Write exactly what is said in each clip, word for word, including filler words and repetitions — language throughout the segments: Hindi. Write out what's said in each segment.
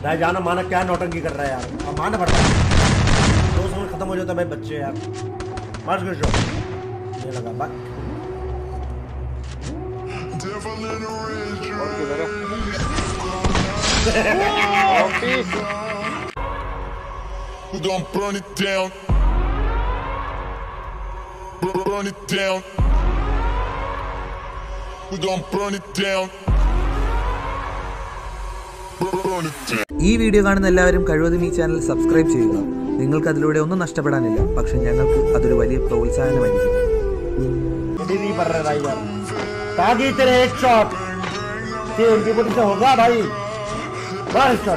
भाई जाना माना क्या नौटंकी कर रहा है यार, अब मानना पड़ता है। दो सौ में खत्म हो जाता है भाई, बच्चे यार मार कर शो ये लगा बात। We gon' burn it down. Burn it down. We gon' burn it down. Burn it down. ഈ വീഡിയോ കാണുന്ന എല്ലാവരും കഴിവതും ഈ ചാനൽ സബ്സ്ക്രൈബ് ചെയ്യുക. നിങ്ങൾക്ക് അതിലൂടെ ഒന്നും നഷ്ടപ്പെടാനില്ല, പക്ഷെ ഞങ്ങൾക്ക് അതൊരു വലിയ പ്രോത്സാഹനമായിരിക്കും. ताकि तेरे एक शॉट से उनकी बोली से होगा भाई, बार शॉट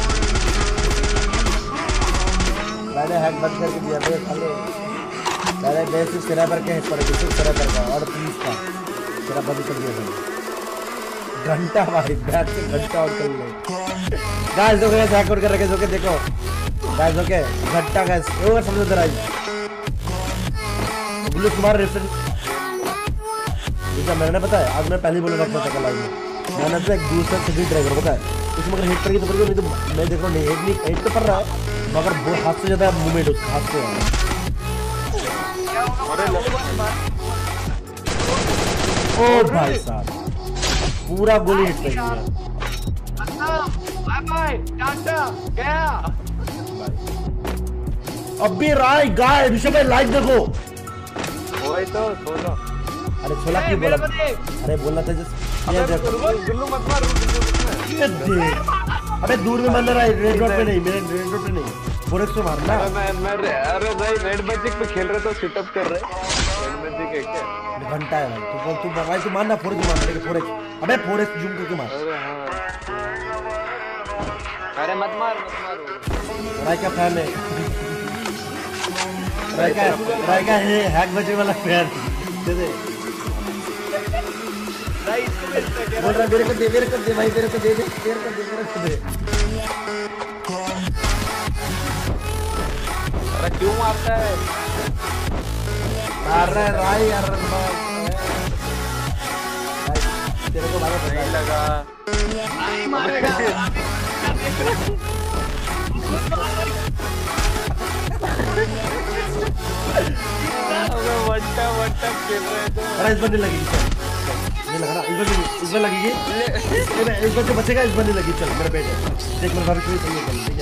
मैंने हैक बंद करके दिया भाई। खाली पहले बेसिक स्क्रैपर के पर बेसिक स्क्रैपर का और पुलिस का तेरा बंद कर दिया भाई। घंटा भाई बैठ के घंटा और कर ले गाइस। ओके हैक कर रखे ओके देखो गाइस, ओके घंटा गाइस वो समझो जरा पुलिस कुमार रेफरेंस मैंने पता है। आज मैं पहले बोला रखा था लाइव में, मैंने तो एक दूसरा सिटी ड्राइवर पता है उसमें अगर हिट करेगी तो पड़ेगी, नहीं तो मैं देख रहा हूँ नहीं हिट नहीं हिट तो पड़ रहा है मगर हाथ से ज़्यादा मूवमेंट उसका हाथ से है। ओ भाई साहब पूरा गोली हिट करी है। अभी राय गाय ऋषभ भाई लाइव देखो। वही तो सोलो। अरे छोला क्यों बोला? अरे बोलना था जस्ट ये देखो गुल्लू मत मार। अबे दूर में बंदा रहा है, रेड डॉट पे नहीं, मेरे रेड डॉट पे नहीं, फोरेक्स पे मारना। मैं मैं अरे भाई रेड मैजिक पे खेल रहे तो सिटअप कर रहे। रेड मैजिक है क्या? घंटा है भाई, तू तू भाई तू मारना फोरेक्स मारना, लेकिन फोरेक्स अबे फोरेक्स जूम करके मार। अरे हां अरे मत मार मत मार। राय का फैन है, राय का राय का है हैक बचे वाला फैन दे दे। बोल रहा मेरे को दे मेरे को दे भाई मेरे को दे दे मेरे को दे मेरे को दे। अरे क्यों मारता है? मार रहा है राय यार भाई तेरे को मारा नहीं लगा मारेगा। अबे वंटा वंटा खेल रहे थे। अरे इस बार नहीं लगेगी, चल ये लगा ना इस बार इस बार लगेगी, इस बार जो बचेगा इस बार नहीं लगी। चल मेरा बेटे देख मेरे भाभी को सही है, ठीक है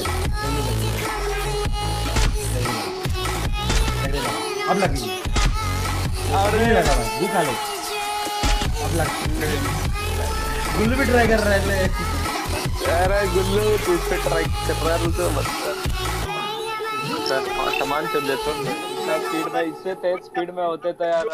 अब लगेगी। अरे नहीं लगा भाई भूखा ले अब लग। गुल्लू भी ट्राई कर रहा है। अरे गुल्लू तू पे ट्राई कर रहा है तो मत कर सामान चल देता हूं स्पीड में, इससे तेज स्पीड में होते थे यार।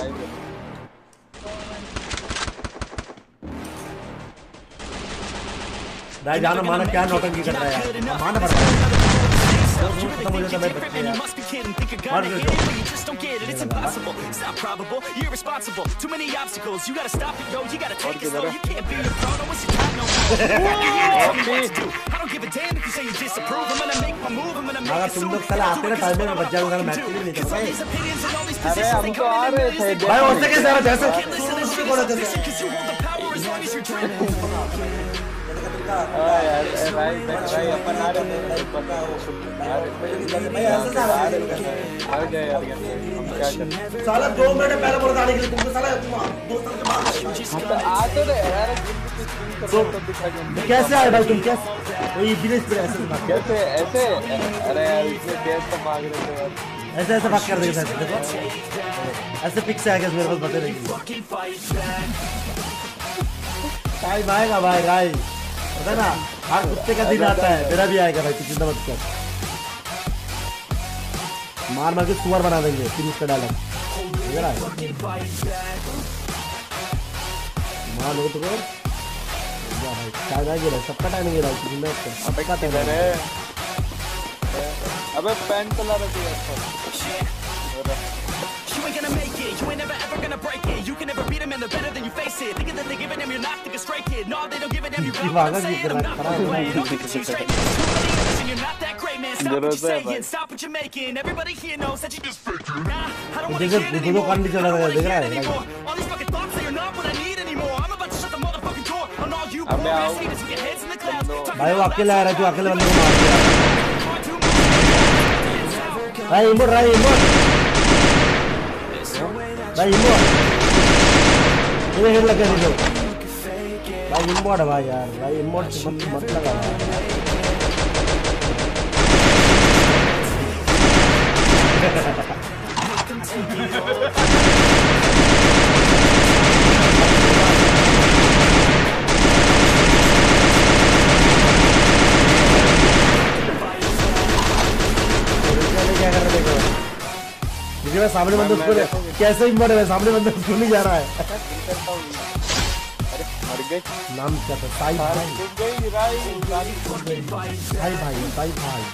भाई जाना माना क्या नौटंकी कर रहा है यार, मानना पड़ता है। खत्म हो जाता है भाई, बच्चे यार मार दो It's impossible, it's not probable, you're irresponsible. Too many obstacles, you gotta stop it, yo, you gotta take it slow. You can't be a pro, no one's your top, no more. Tell me what to do, I don't give a damn if you say you disapprove. I'm gonna make my move, I'm gonna make it soon. तुम लोग साला आते ना टाइम में बच जाओगे, मैच भी नहीं था भाई। अरे हम तो आ रहे थे भाई उससे कैसे आ रहा जैसे उसको बोला था यार भाई भाई अपन आ रहे थे पता भाई ऐसा आ रहे थे आ गए यार हम क्या करें। साला दो मिनट पहले बोला था कि तुमको साला दो साल के बाद आ तो रहे यार। तो कैसे आए भाई तुम? कैसे ये बिजनेस पे ऐसे कैसे ऐसे? अरे यार इसमें कैश तो मांग रहे थे यार, ऐसे ऐसे बात कर देंगे देखो ऐसे पिक से आ गया मेरे पास बता रही टाइम आएगा भाई। राय पता ना हर कुत्ते का दिन आता है, मेरा भी आएगा भाई, तू चिंता मत कर। मार मार के सुअर बना देंगे फिर उसका डायलॉग मार लो तो भाई टाइम आ गया, सबका टाइम आ गया अबे क्या कर रहे हैं? अबे पैन चला रहे थे You ain't gonna make it, you ain't never ever gonna break it. You can never beat them and they're better than you face it. Thinking that they're giving them, you're not thinking straight, kid. No, they don't give a damn, you got what I'm saying. I'm not playing, I'll give it to you straight. You're not that great, man, stop what you're saying. Stop what you're making, everybody here knows that you just fake it. Nah, I don't wanna hear it anymore, I don't wanna hear it anymore. All these fucking thoughts, they are not what I need anymore. I'm about to shut the motherfucking door on all You अब मैं आऊँ haters with your heads in the clouds. भाई वो अकेले आ रहा है, जो अकेले बंदे को मार दिया भाई। इमोट भाई इमोट भाई इमोट ये हेड लगा दे दो भाई। इमोट है भाई यार, भाई इमोट मत मत लगा भाई। क्या कर रहे देखो, मैं सामने बंदे उसको कैसे इमोट है, सामने बंदे उसको नहीं जा रहा है। अरे मर गए। नाम क्या था? साई भाई भाई भाई भाई भाई भाई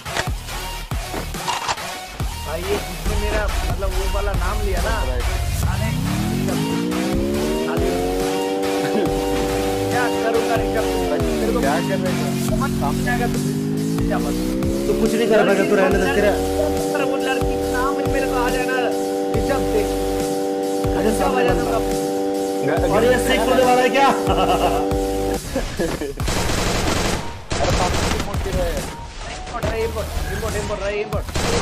भाई ये जिसने मेरा मतलब वो वाला नाम लिया ना, क्या करूँगा ऋषभ? क्या कर रहे हैं? सामने आएगा तो क्या मत तू कुछ नहीं कर पाएगा, तू रहने दे। तेरा पर वो लड़की का नाम मेरे को आ जाना ऋषभ से। अरे क्या वजह दूंगा? और ये सीख होने वाला है क्या? अरे पापा की मोटी रहे। इम्पोर्ट रहा इम्पोर्ट इम्पोर्ट इम्पोर्ट रहा इम्पोर्ट।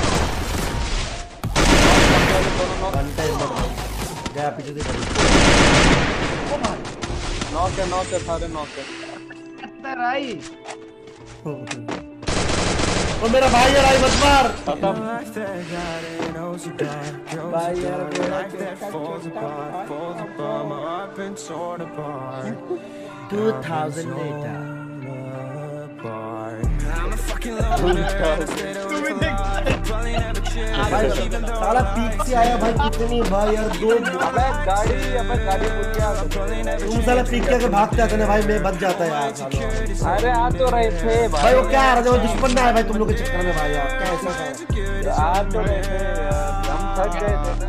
घंटे इमोट गया पीछे से। नॉक है नॉक है सारे नॉक है। राई ओ मेरा भाई यार, आई मत मार भाई यार टू थाउजेंड डेटा साला पीक से आया भाई। कितनी भाई यार दो अबे गाड़ी अबे गाड़ी पूछ गया। तुम साला पीक के भागते आते ना भाई, मैं बच जाता यार। अरे आ तो रहे थे भाई। भाई वो क्या आ रहा है, वो दुश्मन ना है भाई तुम लोग के चक्कर में भाई यार। क्या ऐसा है? आ तो रहे थे यार, हम थक गए थे ना।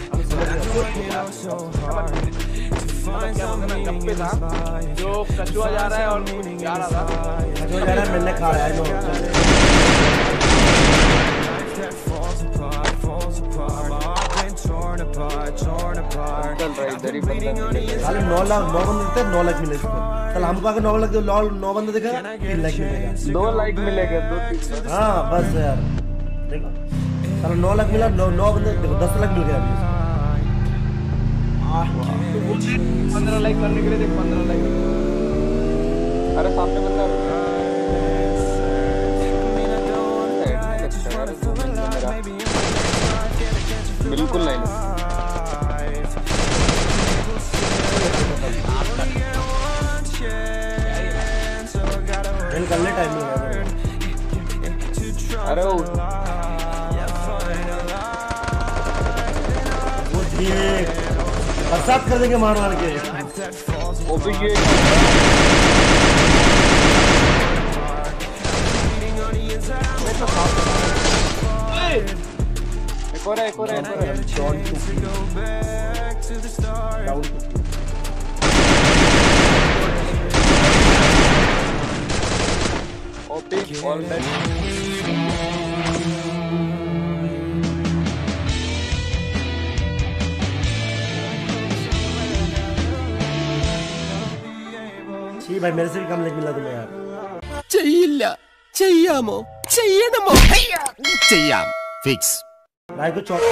गप्पे था जो कचुआ जा रहा है और जा रहा था जो जा रहा है मैंने खा रहा है। चल रहा इधर ही बंदा साले नौ लाख नौ बंदे देते हैं, नौ लाख मिले इसको। कल हमको आगे नौ लाख नौ नौ बंदे देखा, तीन लाख मिलेगा। दो लाइक मिलेगा दो तीन। हाँ बस यार देखो, साला नौ लाख मिला, नौ नौ बंदे देखो दस लाख मिल गया अभी। पंद्रह लाइक करने के लिए देख पंद्रह लाइक। अरे सामने बंदा बिल्कुल नहीं। खेल कर ले, टाइम नहीं है। अरे वो देख बरसात कर देंगे मार मार के। वो भी ये एक और है एक और है एक और है। OP all dead. छी भाई मेरे से भी कम लेक मिला तुम्हें यार। ചെയ്യില്ല ചെയ്യാമോ ചെയ്യണമോ ചെയ്യാം ഫിക്സ് भाई को चौक